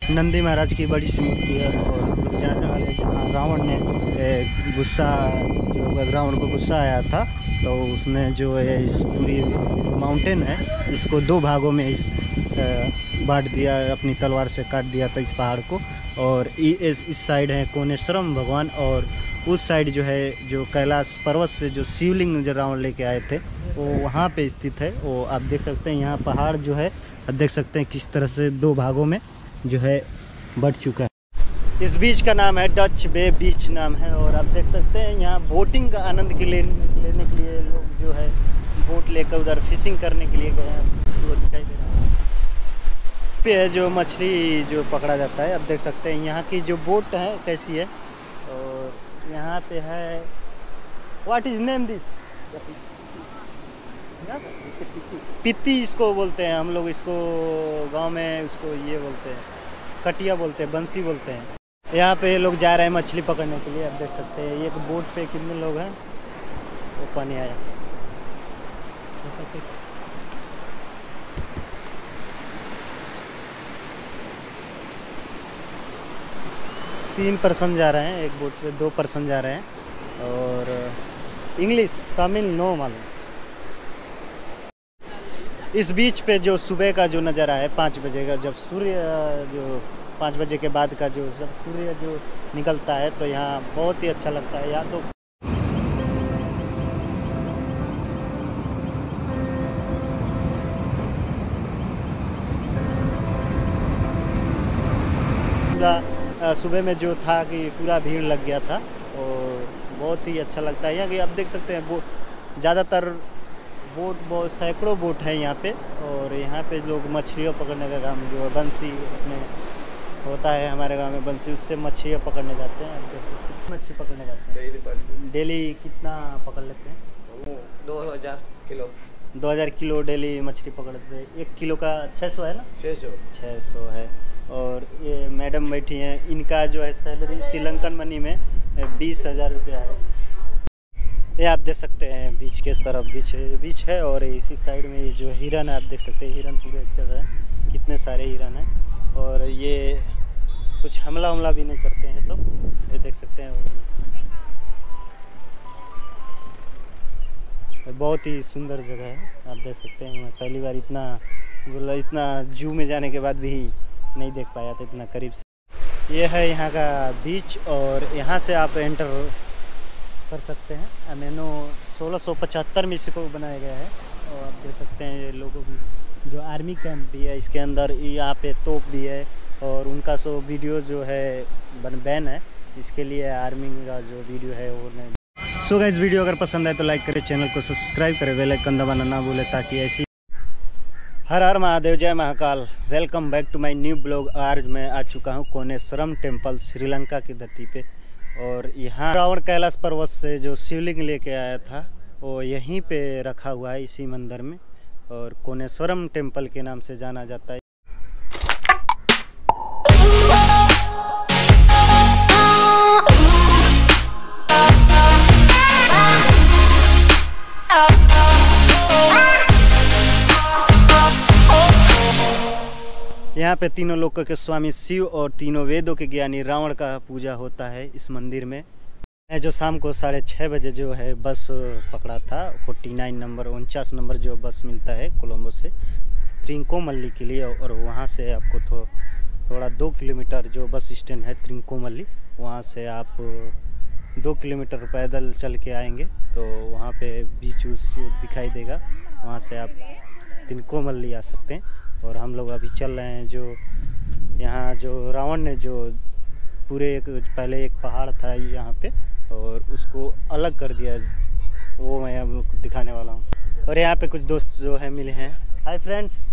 नंदी महाराज की बड़ी सी मूर्ति है। और हम लोग जाने वाले जहाँ रावण ने रावण को गुस्सा आया था, तो उसने जो है इस पूरी माउंटेन है इसको दो भागों में बांट दिया, अपनी तलवार से काट दिया था इस पहाड़ को। और इस साइड है कोनेश्वरम भगवान, और उस साइड जो है जो कैलाश पर्वत से जो शिवलिंग जो रावण लेके आए थे वो वहाँ पे स्थित है। वो आप देख सकते हैं, यहाँ पहाड़ जो है आप देख सकते हैं किस तरह से दो भागों में जो है बढ़ चुका है। इस बीच का नाम है डच बे बीच नाम है। और आप देख सकते हैं यहाँ बोटिंग का आनंद लेने के लिए लोग जो है बोट लेकर उधर फिशिंग करने के लिए गए हैं। वो दिखाई दे रहा है पे है जो मछली जो पकड़ा जाता है। आप देख सकते हैं यहाँ की जो बोट है कैसी है। और यहाँ पे है व्हाट इज नेम दिस, पित्ती इसको बोलते हैं हम लोग, इसको गांव में इसको ये बोलते हैं कटिया बोलते हैं, बंसी बोलते हैं। यहाँ पे लोग जा रहे हैं मछली पकड़ने के लिए। आप देख सकते हैं एक बोट पे कितने लोग हैं, वो पानी आया। 3 पर्सन जा रहे हैं एक बोट पे, 2 पर्सन जा रहे हैं। और इंग्लिश तमिल नो मालूम। इस बीच पे जो सुबह का जो नज़ारा है 5 बजे का, जब सूर्य जो 5 बजे के बाद का जो जब सूर्य जो निकलता है तो यहाँ बहुत ही अच्छा लगता है। यहाँ तो पूरा सुबह में जो था कि पूरा भीड़ लग गया था और बहुत ही अच्छा लगता है। यहाँ कि आप देख सकते हैं वो ज़्यादातर बोट बहुत सैकड़ों बोट है यहाँ पे। और यहाँ पे लोग मछलियाँ पकड़ने का काम जो बंसी अपने होता है हमारे गांव में बंसी, उससे मछलियाँ पकड़ने जाते हैं। मछली पकड़ने जाते हैं डेली कितना पकड़ लेते हैं? 2000 किलो 2000 किलो डेली मछली पकड़ते हैं। 1 किलो का 600 है ना? 600 है। और ये मैडम बैठी हैं, इनका जो है सैलरी श्रीलंकन मनी में 20,000 रुपया है। ये आप देख सकते हैं बीच के तरफ बीच है। और इसी साइड में ये जो हिरन है आप देख सकते हैं, हिरन पूरे चल रहे हैं, कितने सारे हिरन हैं। और ये कुछ हमला भी नहीं करते हैं सब, ये देख सकते हैं। बहुत ही सुंदर जगह है, आप देख सकते हैं। मैं पहली बार इतना जू में जाने के बाद भी नहीं देख पाया था इतना करीब से। ये है यहाँ का बीच, और यहाँ से आप एंटर कर सकते हैं। अमेनो 1675 में इसको बनाया गया है। और आप देख सकते हैं ये लोगों की जो आर्मी कैंप भी है इसके अंदर, यहाँ पे तोप भी है। और उनका वीडियो जो है बैन है, इसके लिए आर्मी का जो वीडियो है वो नहीं। सो गाइस, वीडियो अगर पसंद आए तो लाइक करें, चैनल को सब्सक्राइब करें, बेल आइकन दबाना ना भूलें ताकि ऐसी। हर हर महादेव, जय Mahakal. Welcome back to my new blog. आज मैं आ चुका हूँ कोनेश्वरम टेम्पल, श्रीलंका की धरती पे। और यहाँ रावण कैलाश पर्वत से जो शिवलिंग लेके आया था वो यहीं पे रखा हुआ है इसी मंदिर में, और कोनेश्वरम टेम्पल के नाम से जाना जाता है। यहाँ पे तीनों लोकों के स्वामी शिव और तीनों वेदों के ज्ञानी रावण का पूजा होता है इस मंदिर में। मैं जो शाम को 6:30 बजे जो है बस पकड़ा था, 49 नंबर जो बस मिलता है कोलंबो से त्रिंकोमल्ली के लिए। और वहाँ से आपको थोड़ा 2 किलोमीटर जो बस स्टैंड है त्रिंकोमल्ली, वहाँ से आप 2 किलोमीटर पैदल चल के आएंगे तो वहाँ पे बीच दिखाई देगा, वहाँ से आप त्रिंकोमल्ली आ सकते हैं। और हम लोग अभी चल रहे हैं जो यहाँ जो रावण ने जो पूरे पहले एक पहाड़ था यहाँ पे और उसको अलग कर दिया, वो मैं आप लोग को दिखाने वाला हूँ। और यहाँ पे कुछ दोस्त जो है मिले हैं। Hi friends.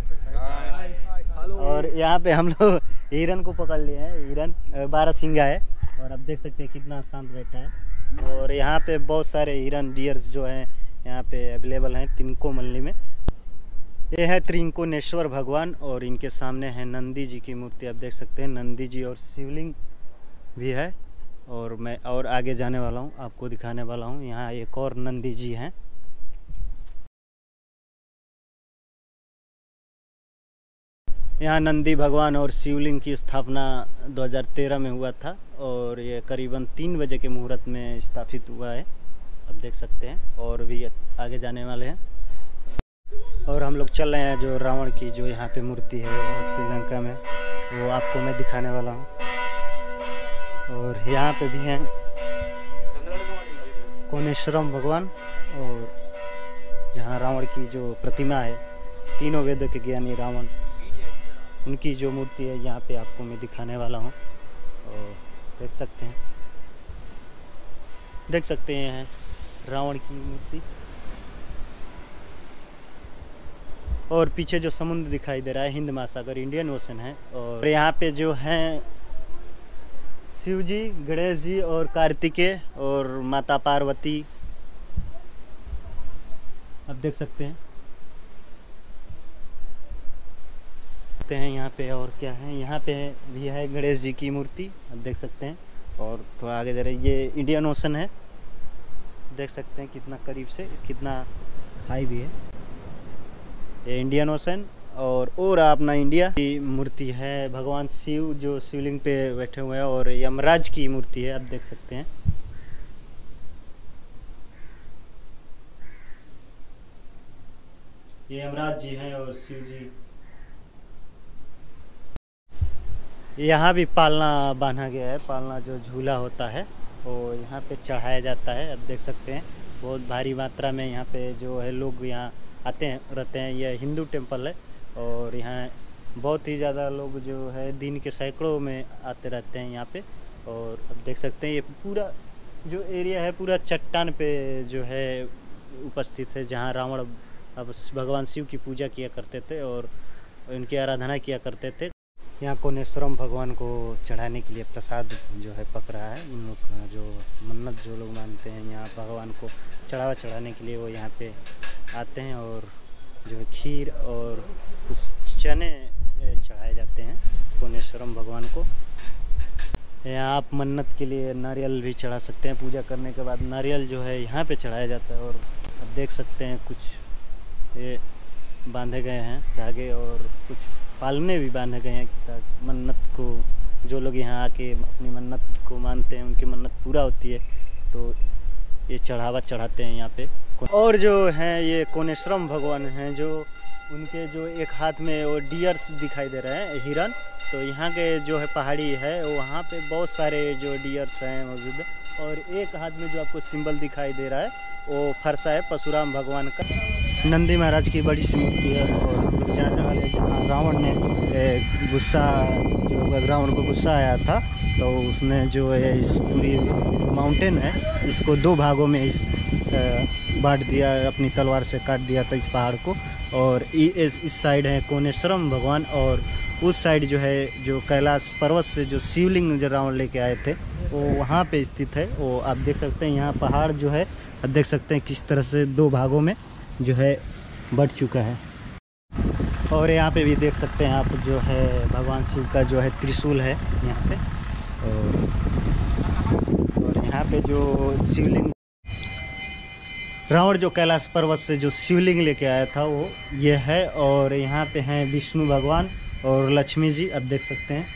और यहाँ पे हम लोग हिरन को पकड़ लिए हैं, हिरन 12 सिंगा है। और आप देख सकते हैं कितना शांत बैठा है। और यहाँ पे बहुत सारे हिरन डियर्स जो हैं यहाँ पे अवेलेबल हैं त्रिंकोमल्ली में। ये है त्रिकोणेश्वर भगवान और इनके सामने है नंदी जी की मूर्ति, आप देख सकते हैं नंदी जी, और शिवलिंग भी है। और मैं और आगे जाने वाला हूँ, आपको दिखाने वाला हूँ। यहाँ एक और नंदी जी हैं। यहाँ नंदी भगवान और शिवलिंग की स्थापना 2013 में हुआ था और ये करीबन 3 बजे के मुहूर्त में स्थापित हुआ है, आप देख सकते हैं। और भी आगे जाने वाले हैं और हम लोग चल रहे हैं जो रावण की जो यहाँ पे मूर्ति है श्रीलंका में, वो आपको मैं दिखाने वाला हूँ। और यहाँ पे भी हैं कोनेश्वरम भगवान और जहाँ रावण की जो प्रतिमा है, तीनों वेदों के ज्ञानी रावण, उनकी जो मूर्ति है यहाँ पे आपको मैं दिखाने वाला हूँ। और देख सकते हैं रावण की मूर्ति। और पीछे जो समुद्र दिखाई दे रहा है हिंद महासागर, इंडियन ओशन है। और यहाँ पे जो हैं शिव जी, गणेश जी और कार्तिकेय और माता पार्वती, आप देख सकते हैं। यहाँ पे और क्या है, यहाँ पे भी है गणेश जी की मूर्ति, आप देख सकते हैं। और थोड़ा आगे जा रहे, ये इंडियन ओशन है, देख सकते हैं कितना करीब से, कितना खाई भी है ये इंडियन ओशन। और अपना इंडिया की मूर्ति है, भगवान शिव जो शिवलिंग पे बैठे हुए हैं और यमराज की मूर्ति है, आप देख सकते हैं। ये यमराज जी हैं और शिव जी। यहाँ भी पालना बांधा गया है, पालना जो झूला होता है वो यहाँ पे चढ़ाया जाता है, आप देख सकते हैं। बहुत भारी मात्रा में यहाँ पे जो है लोग यहाँ आते हैं रहते हैं। यह हिंदू टेम्पल है और यहाँ बहुत ही ज़्यादा लोग जो है दिन के सैकड़ों में आते रहते हैं यहाँ पे। और अब देख सकते हैं ये पूरा जो एरिया है पूरा चट्टान पे जो है उपस्थित है, जहाँ रावण अब भगवान शिव की पूजा किया करते थे और उनकी आराधना किया करते थे। यहाँ कोनेश्वरम भगवान को चढ़ाने के लिए प्रसाद जो है पक रहा है। उन लोग जो मन्नत जो लोग मानते हैं यहाँ भगवान को चढ़ावा चढ़ाने के लिए वो यहाँ पे आते हैं और जो है खीर और कुछ चने चढ़ाए जाते हैं कोनेश्वरम भगवान को। यहाँ आप मन्नत के लिए नारियल भी चढ़ा सकते हैं, पूजा करने के बाद नारियल जो है यहाँ पे चढ़ाया जाता है। और आप देख सकते हैं कुछ ये बांधे गए हैं धागे और कुछ पालने भी बांधे गए हैं ताकि मन्नत को, जो लोग यहाँ आके अपनी मन्नत को मानते हैं उनकी मन्नत पूरा होती है, तो ये चढ़ावा चढ़ाते हैं यहाँ पे। और जो हैं ये कोनेश्वरम भगवान हैं, जो उनके जो एक हाथ में वो डियर्स दिखाई दे रहे हैं, हिरन। तो यहाँ के जो है पहाड़ी है वहाँ पे बहुत सारे जो डियर्स हैं मौजूद। और एक हाथ में जो आपको सिंबल दिखाई दे रहा है वो फरसा है परशुराम भगवान का। नंदी महाराज की बड़ी सी मूर्ति है। और जाने वाले जहाँ रावण ने गुस्सा, जो रावण को गुस्सा आया था तो उसने जो है इस पूरी माउंटेन है इसको 2 भागों में बांट दिया, अपनी तलवार से काट दिया था इस पहाड़ को। और इस साइड है कोनेश्वरम भगवान और उस साइड जो है जो कैलाश पर्वत से जो शिवलिंग जो रावण लेके आए थे वो वहाँ पे स्थित है। वो आप देख सकते हैं यहाँ पहाड़ जो है आप देख सकते हैं किस तरह से 2 भागों में जो है बट चुका है। और यहाँ पे भी देख सकते हैं आप जो है भगवान शिव का जो है त्रिशूल है यहाँ पे। और यहाँ पे जो शिवलिंग रावण जो कैलाश पर्वत से जो शिवलिंग लेके आया था वो ये है। और यहाँ पे हैं विष्णु भगवान और लक्ष्मी जी, आप देख सकते हैं।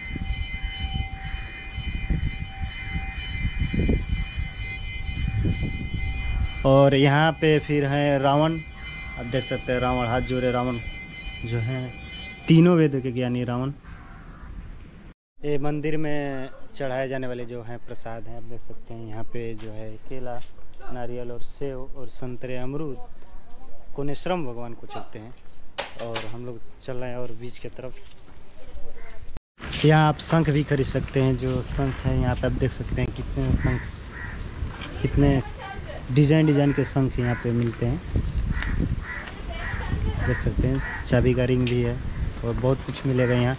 और यहाँ पे फिर है रावण, आप देख सकते हैं रावण हाथ जोड़े, रावण जो है तीनों वेदों के ज्ञानी रावण। ये मंदिर में चढ़ाए जाने वाले जो हैं प्रसाद हैं, आप देख सकते हैं। यहाँ पे जो है केला, नारियल और सेव और संतरे, अमरूद कोनेश्वरम भगवान को चढ़ते हैं। और हम लोग चल रहे हैं और बीच की तरफ। यहाँ आप शंख भी खरीद सकते हैं, जो शंख है यहाँ पे आप देख सकते हैं कितने शंख, कितने डिज़ाइन के शंख यहाँ पे मिलते हैं, देख सकते हैं। चाबी का रिंग भी है और बहुत कुछ मिलेगा यहाँ।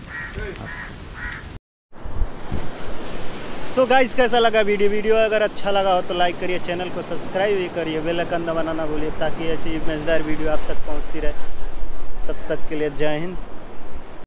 सो गाइस कैसा लगा वीडियो अगर अच्छा लगा हो तो लाइक करिए, चैनल को सब्सक्राइब भी करिए, बेल आइकन दबाना ना भूलिए ताकि ऐसी मज़ेदार वीडियो आप तक पहुँचती रहे। तब तक के लिए जय हिंद।